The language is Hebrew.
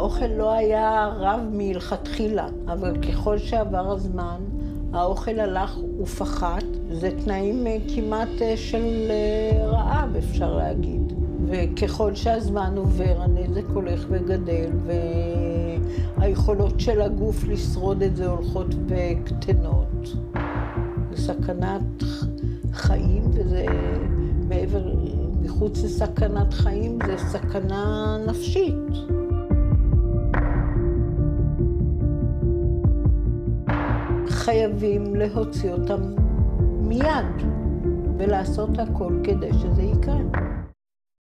האוכל לא היה רב מלכתחילה, אבל ככל שעבר הזמן, האוכל הלך ופחת. זה תנאים כמעט של רעב, אפשר להגיד. וככל שהזמן עובר, הנזק הולך וגדל, והיכולות של הגוף לשרוד את זה הולכות וקטנות. זה סכנת חיים, וזה מחוץ לסכנת חיים, זה סכנה נפשית. חייבים להוציא אותם מיד ולעשות הכל כדי שזה יקרה.